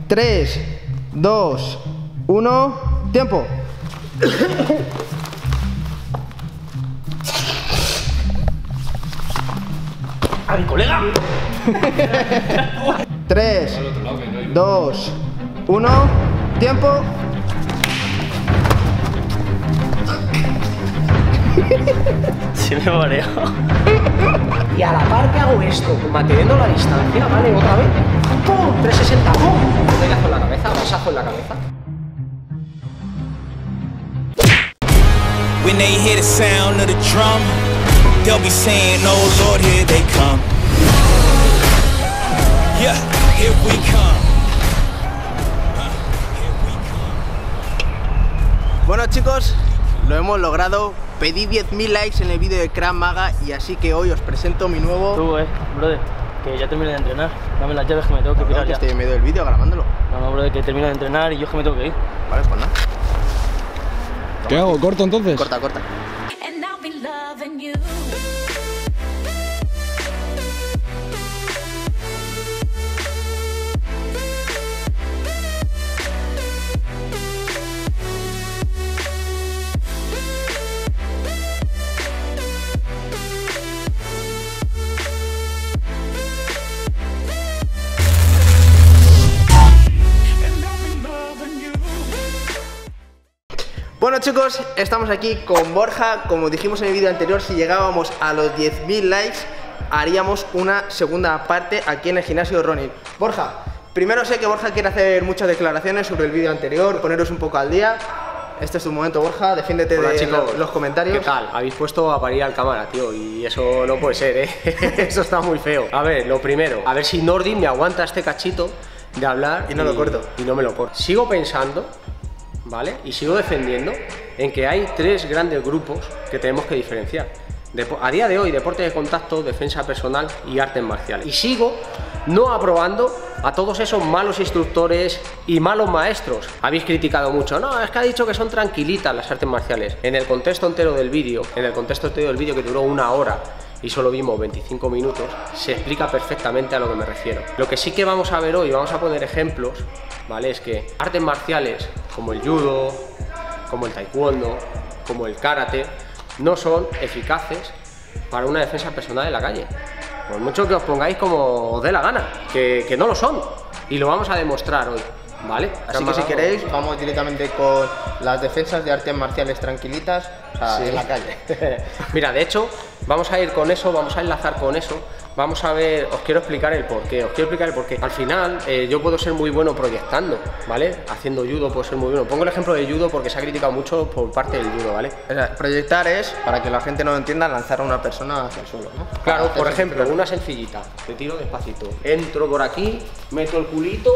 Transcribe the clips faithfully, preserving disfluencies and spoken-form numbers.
tres, dos, uno, tiempo. ¡A mi colega! tres, dos, uno, tiempo. Sí me mareo. Y a la par que hago esto, manteniendo la distancia, ¿vale? Otra vez. ¡Pum! trescientos sesenta, ¡pum! Botellazo en la cabeza, vasazo en la cabeza. When they hear the sound of the drum, they'll be saying, oh Lord, here they come. Yeah, here we come. Bueno chicos, lo hemos logrado. Pedí diez mil likes en el vídeo de Krav Maga y así que hoy os presento mi nuevo... Tú, eh, brother, que ya terminé de entrenar. Dame las llaves que me tengo que pirar que ya. estoy en medio del vídeo grabándolo. No, no, brother, que termino de entrenar y yo es que me tengo que ir. Vale, pues nada. ¿Qué hago? ¿Corto entonces? Corta, corta. And I'll be loving you. Bueno chicos, estamos aquí con Borja. Como dijimos en el vídeo anterior, si llegábamos a los diez mil likes haríamos una segunda parte aquí en el gimnasio de Ronin. Borja, primero sé que Borja quiere hacer muchas declaraciones sobre el vídeo anterior, poneros un poco al día. Este es tu momento, Borja, defiéndete. Hola, de chicos. los comentarios. ¿Qué tal? Habéis puesto a parir al cámara, tío, y eso no puede ser, ¿eh? Eso está muy feo. A ver, lo primero, a ver si Nordi me aguanta este cachito de hablar y no lo corto. Y no me lo corto. Sigo pensando, ¿vale? Y sigo defendiendo en que hay tres grandes grupos que tenemos que diferenciar. Depo- a día de hoy, deporte de contacto, defensa personal y artes marciales. Y sigo no aprobando a todos esos malos instructores y malos maestros. Habéis criticado mucho, no, es que ha dicho que son tranquilitas las artes marciales. En el contexto entero del vídeo, en el contexto entero del vídeo que duró una hora y solo vimos veinticinco minutos, se explica perfectamente a lo que me refiero. Lo que sí que vamos a ver hoy, vamos a poner ejemplos, ¿vale? Es que artes marciales como el judo, como el taekwondo, como el karate, no son eficaces para una defensa personal en la calle. Por mucho que os pongáis como os dé la gana, que, que no lo son. Y lo vamos a demostrar hoy, ¿vale? Así que si queréis, vamos directamente con las defensas de artes marciales tranquilitas, o sea, Sí. en la calle. Mira, de hecho, vamos a ir con eso, vamos a enlazar con eso. Vamos a ver, os quiero explicar el porqué, os quiero explicar el porqué. Al final, eh, yo puedo ser muy bueno proyectando, ¿vale? Haciendo judo puedo ser muy bueno. Pongo el ejemplo de judo porque se ha criticado mucho por parte del judo, ¿vale? O sea, proyectar es, para que la gente no lo entienda, lanzar a una persona hacia el suelo, ¿no? Claro, Para por hacer ejemplo, sentir- una sencillita, te tiro despacito. Entro por aquí, meto el culito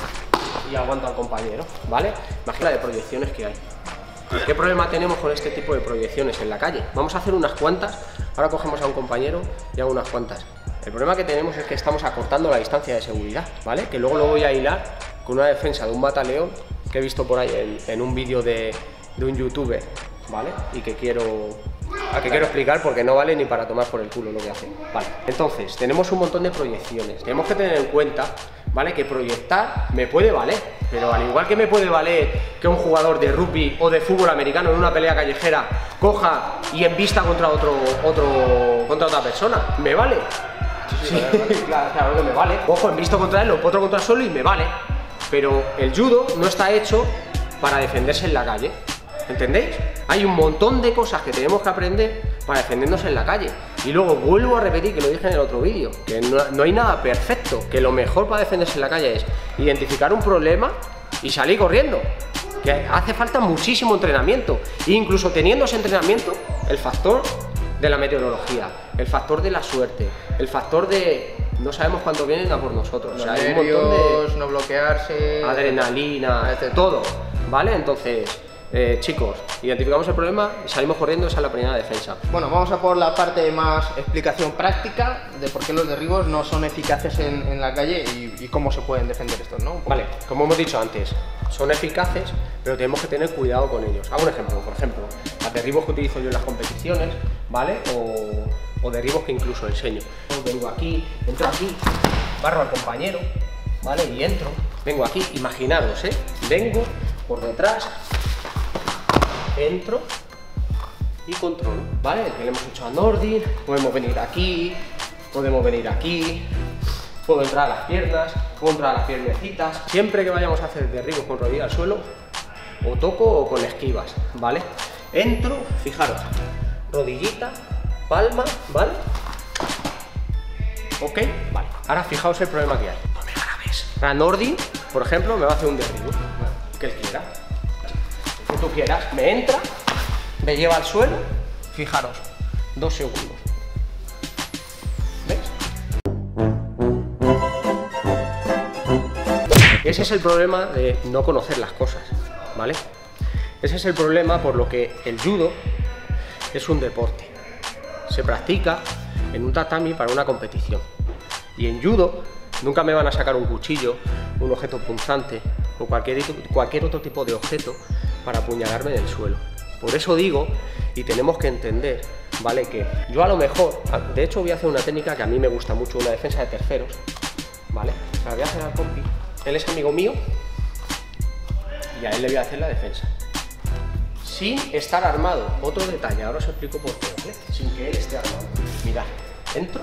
y aguanto al compañero, ¿vale? Imagina de proyecciones que hay. ¿Qué problema tenemos con este tipo de proyecciones en la calle? Vamos a hacer unas cuantas, ahora cogemos a un compañero y hago unas cuantas. El problema que tenemos es que estamos acortando la distancia de seguridad, ¿vale? Que luego lo voy a hilar con una defensa de un bataleón que he visto por ahí en, en un vídeo de, de un youtuber, ¿vale? Y que quiero, a que quiero explicar porque no vale ni para tomar por el culo lo que hacen. Vale, entonces, tenemos un montón de proyecciones. Tenemos que tener en cuenta, ¿vale? Que proyectar me puede valer, pero al igual que me puede valer que un jugador de rugby o de fútbol americano en una pelea callejera coja y embista contra otro, otro, contra otra persona, me vale. Sí, claro, claro que me vale. Ojo, embisto contra él, lo potro contra el suelo y me vale. Pero el judo no está hecho para defenderse en la calle. ¿Entendéis? Hay un montón de cosas que tenemos que aprender para defendernos en la calle. Y luego vuelvo a repetir, que lo dije en el otro vídeo, que no, no hay nada perfecto, que lo mejor para defenderse en la calle es identificar un problema y salir corriendo. Que hace falta muchísimo entrenamiento. E incluso teniendo ese entrenamiento, el factor de la meteorología, el factor de la suerte, el factor de no sabemos cuánto vienen a por nosotros. Los o sea, hay un nervios, montón de no bloquearse, adrenalina, etcétera. todo, ¿vale? Entonces, eh, chicos, identificamos el problema y salimos corriendo, esa es la primera defensa. Bueno, vamos a por la parte más explicación práctica de por qué los derribos no son eficaces en, en la calle y, y cómo se pueden defender estos, ¿no? Vale, como hemos dicho antes, son eficaces, pero tenemos que tener cuidado con ellos. Hago un ejemplo, por ejemplo, los derribos que utilizo yo en las competiciones, ¿vale? O, o derribos que incluso enseño. Vengo aquí, entro aquí, barro al compañero, ¿vale? Y entro. Vengo aquí, imaginaros, ¿eh? Vengo por detrás, entro y controlo, ¿vale? El que le hemos hecho a Nordin, podemos venir aquí, podemos venir aquí, puedo entrar a las piernas, puedo entrar a las piernecitas. Siempre que vayamos a hacer derribos con rodilla al suelo, o toco o con esquivas, ¿vale? Entro, fijaros, rodillita, palma, ¿vale? Ok, vale. Ahora fijaos el problema que hay. No me grabes. Ahora Nordin, por ejemplo, me va a hacer un derribo, que él quiera, que tú quieras, me entra, me lleva al suelo, fijaros, dos segundos. ¿Veis? Ese es el problema de no conocer las cosas, ¿vale? Ese es el problema por lo que el judo es un deporte. Se practica en un tatami para una competición. Y en judo nunca me van a sacar un cuchillo, un objeto punzante o cualquier, cualquier otro tipo de objeto para apuñalarme del suelo. Por eso digo, y tenemos que entender, ¿vale? Que yo a lo mejor, de hecho voy a hacer una técnica que a mí me gusta mucho, una defensa de terceros, ¿vale? O sea, voy a hacer al compi, él es amigo mío y a él le voy a hacer la defensa. Sin estar armado. Otro detalle, ahora os explico por qué, ¿vale? Sin que él esté armado. Mirad, entro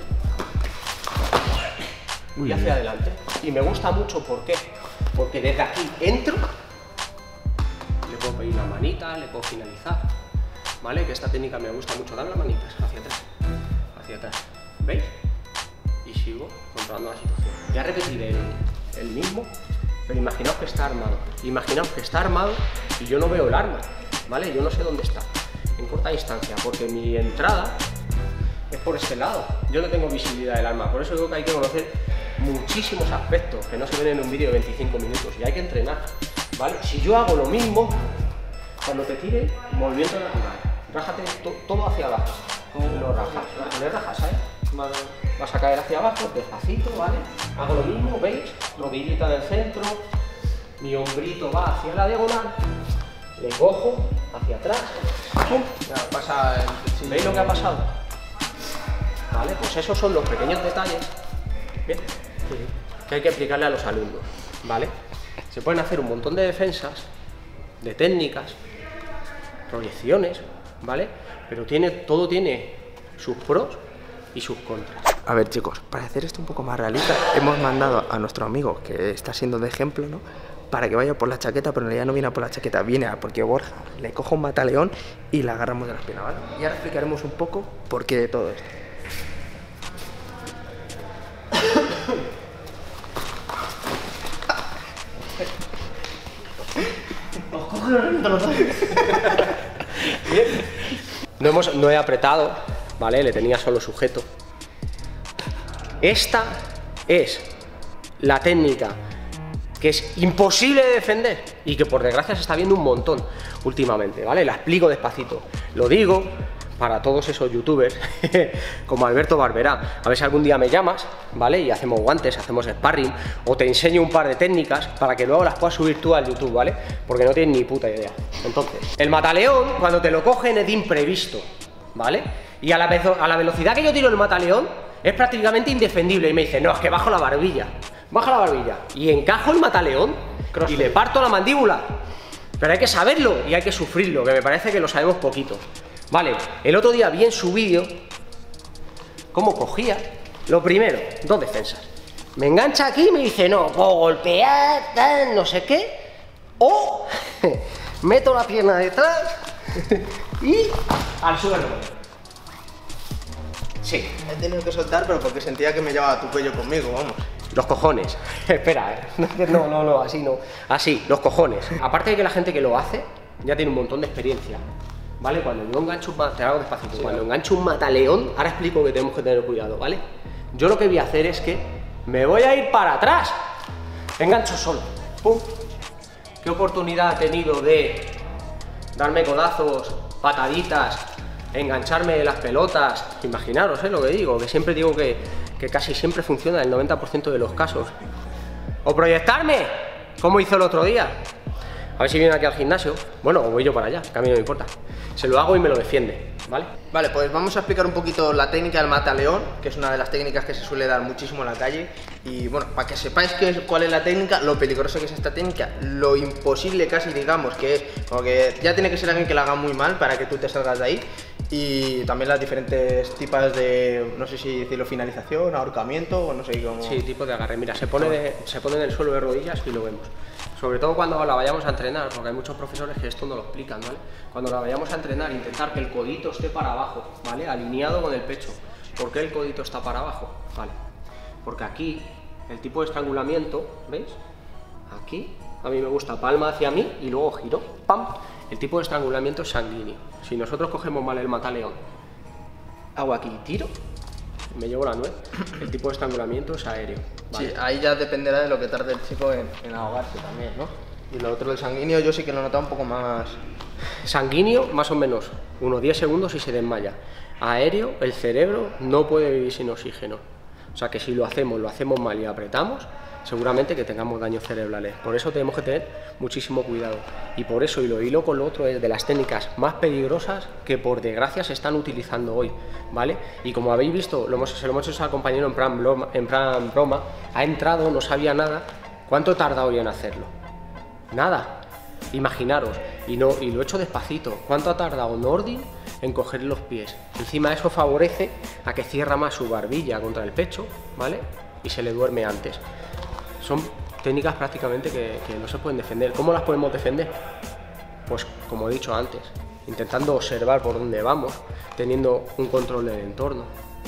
y hacia adelante. Y me gusta mucho, ¿por qué? Porque desde aquí entro, le puedo pedir la manita, le puedo finalizar, ¿vale? Que esta técnica me gusta mucho, dar las manitas hacia atrás, hacia atrás, ¿veis? Y sigo controlando la situación. Ya repetiré el, el mismo, pero imaginaos que está armado. Imaginaos que está armado y yo no veo el arma, ¿vale? Yo no sé dónde está, en corta distancia, porque mi entrada es por este lado. Yo no tengo visibilidad del arma, por eso digo que hay que conocer muchísimos aspectos que no se ven en un vídeo de veinticinco minutos y hay que entrenar, ¿vale? Si yo hago lo mismo, cuando te tire, movimiento natural, rájate to todo hacia abajo, lo rajas, le rajas, ¿sabes? Vas a caer hacia abajo, despacito, ¿vale? Hago lo mismo, ¿veis? Rodillita del centro, mi hombrito va hacia la diagonal, le cojo hacia atrás, ¡pum! Ya pasa el... ¿Veis lo que ha pasado? Vale, pues esos son los pequeños detalles, ¿bien? Que hay que explicarle a los alumnos, ¿vale? Se pueden hacer un montón de defensas, de técnicas, proyecciones, ¿vale? Pero tiene, todo tiene sus pros y sus contras. A ver, chicos, para hacer esto un poco más realista, hemos mandado a nuestro amigo, que está siendo de ejemplo, ¿no?, para que vaya por la chaqueta, pero en realidad no viene a por la chaqueta, viene a porque Borja le coja un mataleón y la agarramos de las piernas, ¿vale? Y ahora explicaremos un poco por qué de todo esto. Bien. No, hemos, no he apretado, ¿vale? Le tenía solo sujeto. Esta es la técnica que es imposible de defender y que por desgracia se está viendo un montón últimamente, ¿vale? La explico despacito. Lo digo para todos esos youtubers como Alberto Barberá. A ver si algún día me llamas, ¿vale? Y hacemos guantes, hacemos sparring o te enseño un par de técnicas para que luego las puedas subir tú al YouTube, ¿vale? Porque no tienes ni puta idea. Entonces, el mataleón, cuando te lo cogen es de imprevisto, ¿vale? Y a la, a la velocidad que yo tiro el mataleón es prácticamente indefendible. Y me dice, no, es que bajo la barbilla. Baja la barbilla y encajo el mataleón y le parto la mandíbula. Pero hay que saberlo y hay que sufrirlo, que me parece que lo sabemos poquito. Vale, el otro día vi en su vídeo cómo cogía. Lo primero, dos defensas. Me engancha aquí y me dice, no, puedo golpear, tal, no sé qué. O meto la pierna detrás y al suelo. Sí. He tenido que soltar, pero porque sentía que me llevaba tu cuello conmigo, vamos. Los cojones. Espera, ¿eh? No, no, no, así no. Así, los cojones. Aparte de que la gente que lo hace ya tiene un montón de experiencia, ¿vale? Cuando yo engancho un mataleón, te hago despacito. Sí, cuando claro. engancho un mataleón, ahora explico que tenemos que tener cuidado, ¿vale? Yo lo que voy a hacer es que me voy a ir para atrás. Engancho solo. ¡Pum! ¿Qué oportunidad ha tenido de darme codazos, pataditas, engancharme las pelotas? Imaginaros, ¿eh? Lo que digo, que siempre digo que, que casi siempre funciona en el noventa por ciento de los casos. O proyectarme, como hizo el otro día. A ver si viene aquí al gimnasio. Bueno, o voy yo para allá, que a mí no me importa. Se lo hago y me lo defiende, ¿vale? Vale, pues vamos a explicar un poquito la técnica del mataleón, que es una de las técnicas que se suele dar muchísimo en la calle. Y bueno, para que sepáis qué es, cuál es la técnica, lo peligroso que es esta técnica, lo imposible casi, digamos, que es, porque ya tiene que ser alguien que la haga muy mal para que tú te salgas de ahí. Y también las diferentes tipos de, no sé si decirlo, finalización, ahorcamiento o no sé cómo. Sí, tipo de agarre. Mira, se pone, de, se pone en el suelo de rodillas y lo vemos. Sobre todo cuando la vayamos a entrenar, porque hay muchos profesores que esto no lo explican, ¿vale? Cuando la vayamos a entrenar, intentar que el codito esté para abajo, ¿vale? Alineado con el pecho. ¿Por qué el codito está para abajo? Vale. Porque aquí, el tipo de estrangulamiento, ¿veis? Aquí, a mí me gusta palma hacia mí y luego giro, ¡pam! El tipo de estrangulamiento es sanguíneo. Si nosotros cogemos mal el mataleón, hago aquí y tiro, me llevo la nuez, el tipo de estrangulamiento es aéreo. ¿Vale? Sí, ahí ya dependerá de lo que tarde el chico en, en ahogarse también, ¿no? Y lo otro del sanguíneo yo sí que lo he notado un poco más... Sanguíneo, más o menos, unos diez segundos y se desmaya. Aéreo, el cerebro no puede vivir sin oxígeno. O sea que si lo hacemos, lo hacemos mal y apretamos, seguramente que tengamos daños cerebrales. Por eso tenemos que tener muchísimo cuidado. Y por eso, y lo hilo con lo otro, es de las técnicas más peligrosas que por desgracia se están utilizando hoy, ¿vale? Y como habéis visto, lo hemos, se lo hemos hecho al compañero en plan, broma, en plan broma, ha entrado, no sabía nada. ¿Cuánto tarda hoy en hacerlo? Nada. Imaginaros, y, no, y lo he hecho despacito. ¿Cuánto ha tardado Nordi en coger los pies? Encima eso favorece a que cierra más su barbilla contra el pecho, ¿vale? Y se le duerme antes. Son técnicas prácticamente que, que no se pueden defender. ¿Cómo las podemos defender? Pues como he dicho antes, intentando observar por dónde vamos, teniendo un control del entorno.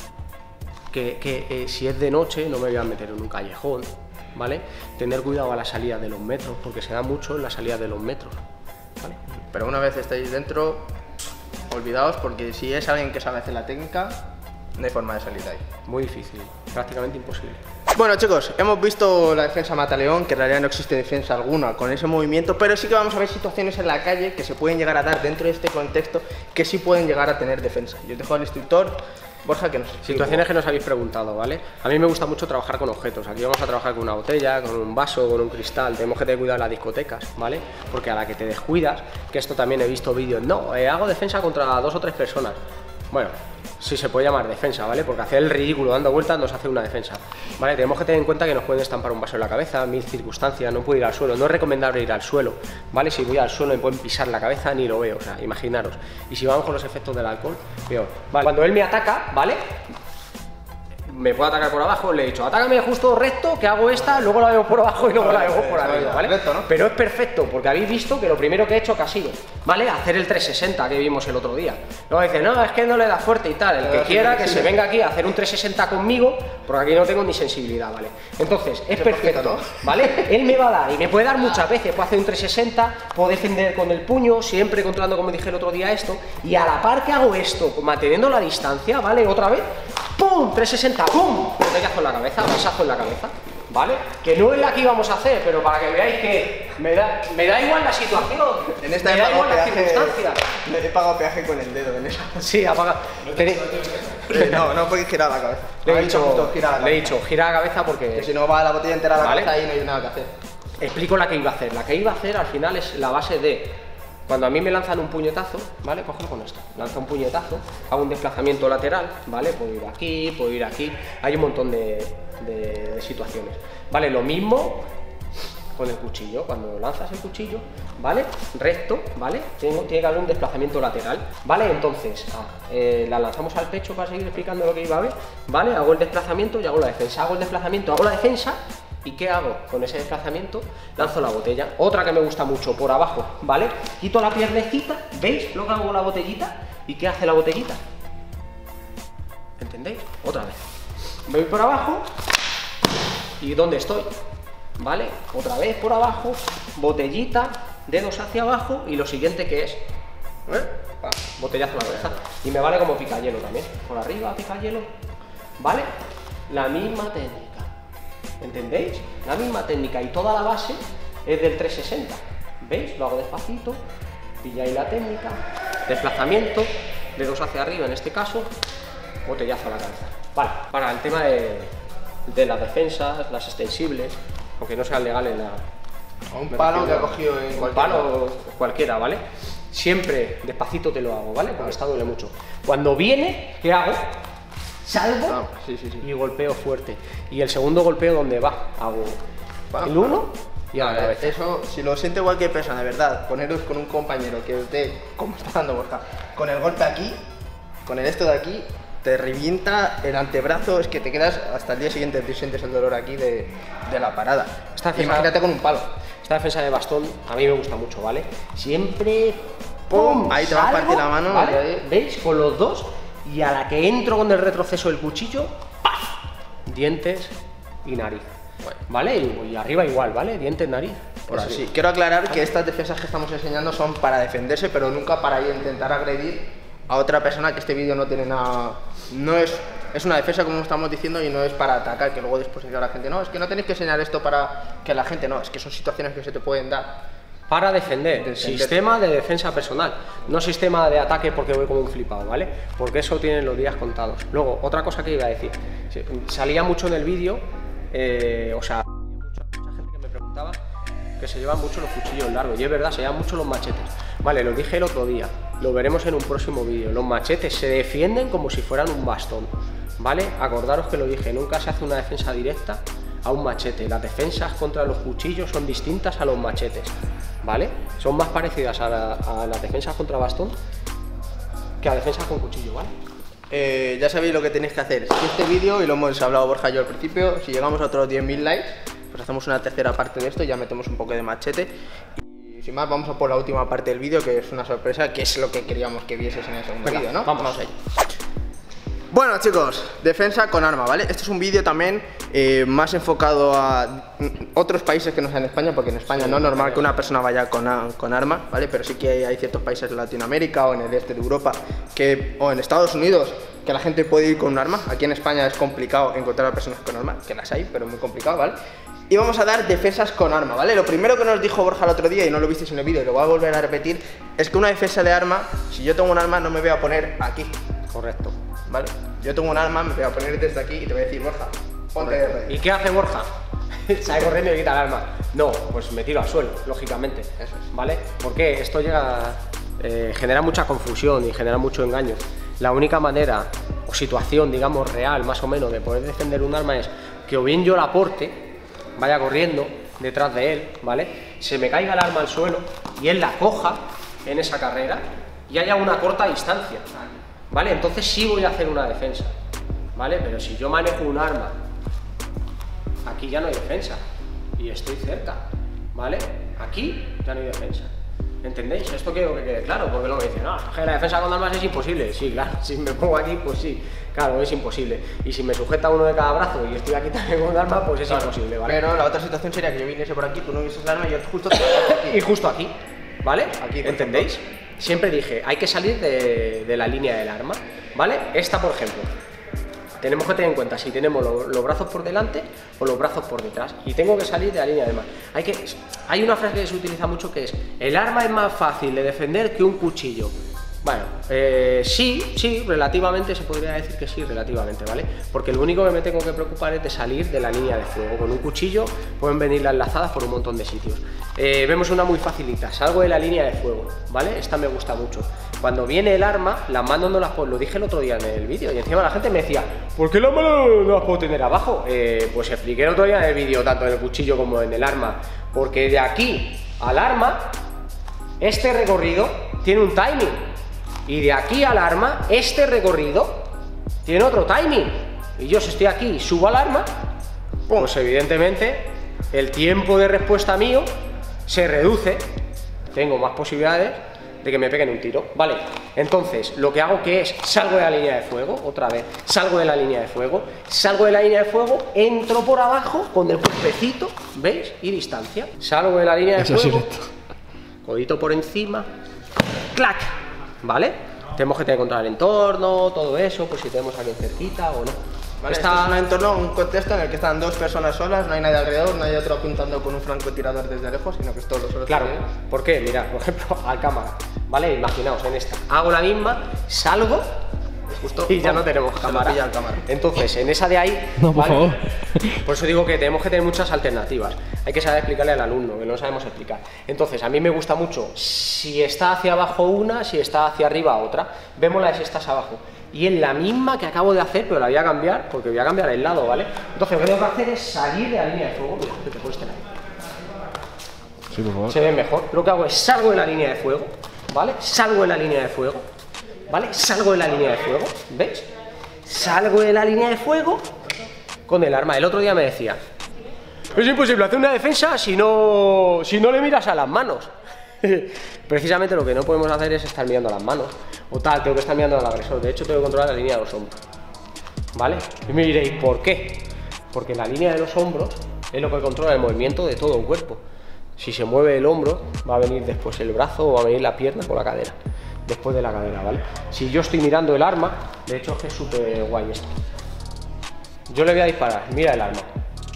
Que, que eh, si es de noche no me voy a meter en un callejón, ¿vale? Tener cuidado a la salida de los metros, porque se da mucho en la salida de los metros, ¿vale? Pero una vez estáis dentro, olvidaos, porque si es alguien que sabe hacer la técnica, no hay forma de salir de ahí. Muy difícil, prácticamente imposible. Bueno, chicos, hemos visto la defensa mataleón, que en realidad no existe defensa alguna con ese movimiento, pero sí que vamos a ver situaciones en la calle que se pueden llegar a dar dentro de este contexto, que sí pueden llegar a tener defensa. Yo dejo al instructor Borja que nos explique. Situaciones que nos habéis preguntado, ¿vale? A mí me gusta mucho trabajar con objetos. Aquí vamos a trabajar con una botella, con un vaso, con un cristal. Tenemos que tener cuidado en las discotecas, ¿vale? Porque a la que te descuidas, que esto también he visto vídeos, no, eh, hago defensa contra dos o tres personas. Bueno, sí se puede llamar defensa, ¿vale? Porque hacer el ridículo dando vueltas nos hace una defensa, ¿vale? Tenemos que tener en cuenta que nos pueden estampar un vaso en la cabeza, mil circunstancias, no puedo ir al suelo, no es recomendable ir al suelo, ¿vale? Si voy al suelo me pueden pisar la cabeza, ni lo veo, o sea, imaginaros. Y si vamos con los efectos del alcohol, peor. Vale, cuando él me ataca, ¿vale? Me puede atacar por abajo, le he dicho, atácame justo recto, que hago esta, luego la veo por abajo y luego la veo por arriba, ¿vale? Recto, ¿no? Pero es perfecto, porque habéis visto que lo primero que he hecho que ha sido, ¿vale? Hacer el trescientos sesenta que vimos el otro día. Luego dice, no, es que no le da fuerte y tal. El que quiera que se venga aquí a hacer un trescientos sesenta conmigo, porque aquí no tengo ni sensibilidad, ¿vale? Entonces, es perfecto, ¿vale? Él me va a dar y me puede dar muchas veces, puedo hacer un trescientos sesenta, puedo defender con el puño, siempre controlando, como dije el otro día, esto, y a la par que hago esto, manteniendo la distancia, ¿vale? Otra vez, ¡pum! trescientos sesenta, ¡pum! Botellazo en la cabeza, vasazo en la cabeza, ¿vale? Que no es la que íbamos a hacer, pero para que veáis que me da, me da igual la situación, En esta me da he igual pagado las peaje, circunstancias. le he pagado peaje con el dedo en esa. Sí, apaga. Teni- Eh, No, no porque gira la cabeza. Le he Ha dicho, justo, gira la le he cabeza. dicho, gira la cabeza Que porque si no va la botella entera a la ¿Vale? cabeza y no hay nada que hacer. explico la que iba a hacer. La que iba a hacer al final es la base de cuando a mí me lanzan un puñetazo, ¿vale? Cógelo con esto. Lanza un puñetazo, hago un desplazamiento lateral, ¿vale? Puedo ir aquí, puedo ir aquí. Hay un montón de, de, de situaciones. ¿Vale? Lo mismo con el cuchillo. Cuando lanzas el cuchillo, ¿vale? Recto, ¿vale? Tengo, tiene que haber un desplazamiento lateral, ¿vale? Entonces, ah, eh, la lanzamos al pecho para seguir explicando lo que iba a ver, ¿vale? Hago el desplazamiento y hago la defensa. Hago el desplazamiento, hago la defensa. ¿Y qué hago? Con ese desplazamiento lanzo la botella. Otra que me gusta mucho, por abajo, ¿vale? Quito la piernecita, ¿veis lo que hago con la botellita? ¿Y qué hace la botellita? ¿Entendéis? Otra vez. Voy por abajo. ¿Y dónde estoy? ¿Vale? Otra vez por abajo, botellita, dedos hacia abajo y lo siguiente que es, ¿eh? Pa, botellazo a la cabeza. Y me vale como picayelo también. Por arriba, picayelo. ¿Vale? La misma técnica. ¿Entendéis? La misma técnica y toda la base es del trescientos sesenta. ¿Veis? Lo hago despacito, pilláis la técnica, desplazamiento, dedos hacia arriba en este caso, botellazo a la cabeza. Vale, para el tema de, de las defensas, las extensibles, aunque no sean legales la, O un Me palo que refiero ha cogido en un cualquier palo lado. cualquiera, ¿vale? Siempre despacito te lo hago, ¿vale? Porque esta duele mucho. Cuando viene, ¿qué hago? Salgo Ah, sí, sí, sí. y golpeo fuerte. Y el segundo golpeo, ¿dónde va? Hago Va. el uno y a la Vale, cabeza. eso, si lo siente cualquier persona, de verdad, poneros con un compañero que os dé, como está dando Borja, con el golpe aquí, con el esto de aquí, te revienta el antebrazo, es que te quedas hasta el día siguiente, tú sientes el dolor aquí de, de la parada. Esta defensa- Imagínate con un palo. Esta defensa de bastón a mí me gusta mucho, ¿vale? Siempre ¡pum! Ahí te va a salgo, partir la mano, ¿vale? ahí. ¿Veis? Con los dos, y a la que entro con el retroceso del cuchillo, ¡paf! Dientes y nariz, ¿vale? Y, y arriba igual, ¿vale? Dientes, nariz, por Eso así. sí, quiero aclarar que estas defensas que estamos enseñando son para defenderse, pero nunca para intentar agredir a otra persona, que este vídeo no tiene nada... No es... Es una defensa, como estamos diciendo, y no es para atacar, que luego después diga la gente, no, es que no tenéis que enseñar esto para que la gente... No, es que son situaciones que se te pueden dar. Para defender, Defender. sistema de defensa personal, no sistema de ataque porque voy como un flipado, ¿vale? Porque eso tienen los días contados. Luego, otra cosa que iba a decir, sí, salía mucho en el vídeo, eh, o sea, mucha, mucha gente que me preguntaba que se llevan mucho los cuchillos largos, y es verdad, se llevan mucho los machetes. Vale, lo dije el otro día, lo veremos en un próximo vídeo. Los machetes se defienden como si fueran un bastón, ¿vale? Acordaros que lo dije, nunca se hace una defensa directa a un machete. Las defensas contra los cuchillos son distintas a los machetes, ¿vale? Son más parecidas a, la, a las defensas contra bastón que a defensas con cuchillo, ¿vale? Eh, ya sabéis lo que tenéis que hacer. Si este vídeo, y lo hemos hablado Borja y yo al principio, si llegamos a otros diez mil likes, pues hacemos una tercera parte de esto y ya metemos un poco de machete. Y sin más, vamos a por la última parte del vídeo, que es una sorpresa, que es lo que queríamos que vieses en el segundo Venga, vídeo, ¿no? vamos. allá. Bueno, chicos, defensa con arma, ¿vale? Este es un vídeo también eh, más enfocado a mm, otros países que no sean España, porque en España no es normal que una persona vaya con, a- con arma, ¿vale? Pero sí que hay, hay ciertos países en Latinoamérica o en el este de Europa que, o en Estados Unidos, que la gente puede ir con un arma. Aquí en España es complicado encontrar a personas con arma, que las hay, pero es muy complicado, ¿vale? Y vamos a dar defensas con arma, ¿vale? Lo primero que nos dijo Borja el otro día, y no lo visteis en el vídeo y lo voy a volver a repetir, es que una defensa de arma, si yo tengo un arma, no me voy a poner aquí, Correcto. ¿vale? Yo tengo un arma, me voy a poner desde aquí y te voy a decir, Borja, ponte de ready. ¿Y qué hace Borja? Sale corriendo y quita el arma. No, pues me tiro al suelo, lógicamente. Eso es. ¿Vale? Porque esto llega, eh, genera mucha confusión y genera mucho engaño. La única manera o situación, digamos, real, más o menos, de poder defender un arma es que o bien yo la aporte, vaya corriendo detrás de él, ¿vale? Se me caiga el arma al suelo y él la coja en esa carrera y haya una corta distancia, ¿vale? Entonces sí voy a hacer una defensa, ¿vale? Pero si yo manejo un arma, aquí ya no hay defensa y estoy cerca, ¿vale? Aquí ya no hay defensa. ¿Entendéis? Esto quiero que quede claro, porque luego me dicen, no, que la defensa con armas es imposible. Sí, claro, si me pongo aquí, pues sí, claro, es imposible. Y si me sujeta uno de cada brazo y estoy aquí también con un arma, pues es Claro, imposible, ¿vale? Pero la otra situación sería que yo viniese por aquí, tú no vieses el arma y yo justo te aquí. Y justo aquí, ¿vale? Aquí, por ¿entendéis? Siempre dije, hay que salir de, de la línea del arma, ¿vale? Esta, por ejemplo, tenemos que tener en cuenta si tenemos lo- los brazos por delante o los brazos por detrás, y tengo que salir de la línea del arma. Hay, que, hay una frase que se utiliza mucho que es, el arma es más fácil de defender que un cuchillo. Bueno, eh, sí, sí, relativamente se podría decir que sí, relativamente, ¿vale? Porque lo único que me tengo que preocupar es de salir de la línea de fuego. Con un cuchillo pueden venir las lazadas por un montón de sitios. Eh, vemos una muy facilita, salgo de la línea de fuego, ¿vale? Esta me gusta mucho. Cuando viene el arma, las manos no las puedo, lo dije el otro día en el vídeo, y encima la gente me decía, ¿por qué las manos no las puedo tener abajo? Eh, pues expliqué el otro día en el vídeo, tanto en el cuchillo como en el arma, porque de aquí al arma, este recorrido tiene un timing. Y de aquí al arma, este recorrido tiene otro timing. Y yo si estoy aquí y subo al arma, pues evidentemente el tiempo de respuesta mío se reduce. Tengo más posibilidades de que me peguen un tiro. Vale, entonces lo que hago que es, salgo de la línea de fuego, otra vez, salgo de la línea de fuego, salgo de la línea de fuego, entro por abajo con el cuerpecito, ¿veis? Y distancia. Salgo de la línea de Eso es fuego, directo. codito por encima, clac, ¿vale? Tenemos que tener control del entorno, todo eso, pues si tenemos a alguien cerquita o no. Vale, Esta- esto es un entorno, un contexto en el que están dos personas solas, no hay nadie alrededor, no hay otro apuntando con un francotirador desde lejos, sino que es todo solo. Claro, ¿por qué? Mirad, por ejemplo, al cámara, ¿vale? Imaginaos en esta. Hago la misma, salgo, Justo. Y ya no tenemos Se lo cámara. pilla el cámara. Entonces, en esa de ahí. No, por favor. Por eso digo que tenemos que tener muchas alternativas. Hay que saber explicarle al alumno, que no sabemos explicar. Entonces, a mí me gusta mucho si está hacia abajo una, si está hacia arriba otra. Vemos la de si estás abajo. Y es la misma que acabo de hacer, pero la voy a cambiar, porque voy a cambiar el lado, ¿vale? Entonces, lo que tengo que hacer es salir de la línea de fuego. Mira, que te puedes tener ahí. Sí, por favor. Se ve mejor. Lo que hago es salgo de la línea de fuego, ¿vale? Salgo de la línea de fuego, ¿vale? Salgo de la línea de fuego, ¿veis? Salgo de la línea de fuego con el arma. El otro día me decía, es imposible hacer una defensa si no, si no le miras a las manos. Precisamente lo que no podemos hacer es estar mirando a las manos. O tal, tengo que estar mirando al agresor. De hecho, tengo que controlar la línea de los hombros, ¿vale? Y me diréis, ¿por qué? Porque la línea de los hombros es lo que controla el movimiento de todo el cuerpo. Si se mueve el hombro, va a venir después el brazo o va a venir la pierna con la cadera. Después de la cadera, ¿vale? Si yo estoy mirando el arma, de hecho es que es súper guay esto. Yo le voy a disparar, mira el arma.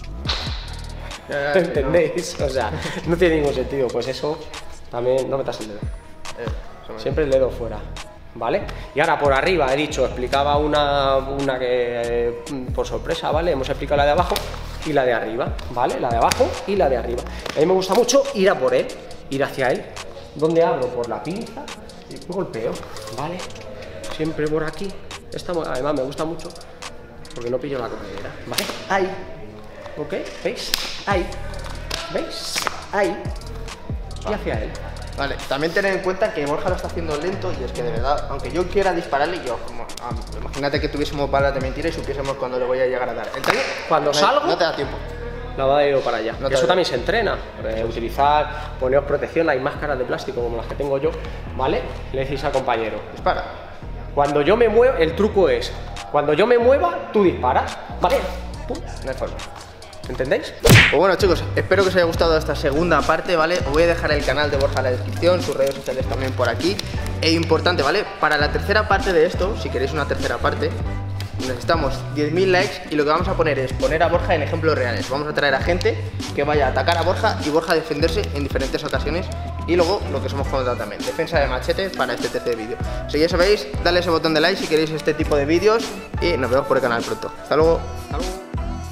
¿Entendéis? O sea, no tiene ningún sentido. Pues eso también, no metas el dedo. Siempre el dedo fuera, ¿vale? Y ahora por arriba he dicho, explicaba una, una que eh, por sorpresa, ¿vale? Hemos explicado la de abajo y la de arriba, ¿vale? La de abajo y la de arriba. A mí me gusta mucho ir a por él, ir hacia él, donde abro por la pinza y golpeo, ¿vale? Siempre por aquí. Esta, además me gusta mucho porque no pillo la corredera, ¿vale? Ahí, ¿ok? ¿Veis? Ahí, ¿veis? Ahí y hacia él. Vale, también tener en cuenta que Borja lo está haciendo lento y es que de verdad, aunque yo quiera dispararle, yo, como, ah, imagínate que tuviésemos balas de mentira y supiésemos cuándo le voy a llegar a dar. Entonces, Cuando no, salgo, no te da tiempo. la va a ir para allá. No te Eso da también se entrena. Eh, utilizar, poneros protección, hay máscaras de plástico como las que tengo yo, ¿vale? Le decís al compañero, Dispara. cuando yo me mueva, el truco es, cuando yo me mueva, tú disparas, ¿vale? Pum. No hay forma. ¿Entendéis? Pues bueno, chicos, espero que os haya gustado esta segunda parte, ¿vale? Os voy a dejar el canal de Borja en la descripción, sus redes sociales también por aquí. E importante, ¿vale? Para la tercera parte de esto, si queréis una tercera parte, necesitamos diez mil likes y lo que vamos a poner es poner a Borja en ejemplos reales. Vamos a traer a gente que vaya a atacar a Borja y Borja a defenderse en diferentes ocasiones. Y luego lo que os hemos contado también, defensa de machete para este tercer vídeo. Si ya sabéis, dale ese botón de like si queréis este tipo de vídeos y nos vemos por el canal pronto. Hasta luego. Hasta luego.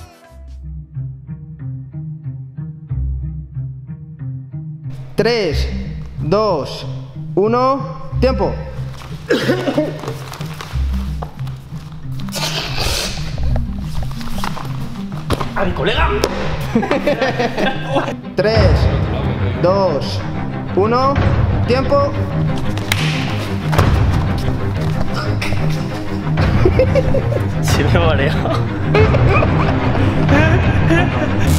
tres, dos, uno, tiempo. ¡A mi colega! tres, dos, uno, tiempo. Sí me he mareado.